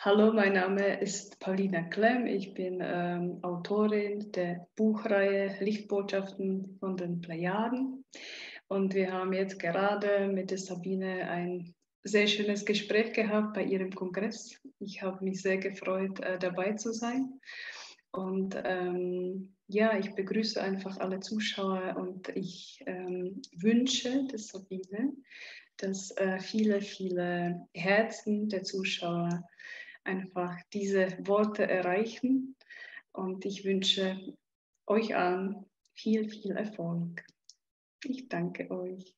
Hallo, mein Name ist Paulina Klemm. Ich bin Autorin der Buchreihe Lichtbotschaften von den Plejaden. Und wir haben jetzt gerade mit der Sabine ein sehr schönes Gespräch gehabt bei ihrem Kongress. Ich habe mich sehr gefreut, dabei zu sein. Und ja, ich begrüße einfach alle Zuschauer und ich wünsche der Sabine, dass viele, viele Herzen der Zuschauer einfach diese Worte erreichen. Und ich wünsche euch allen viel, viel Erfolg. Ich danke euch.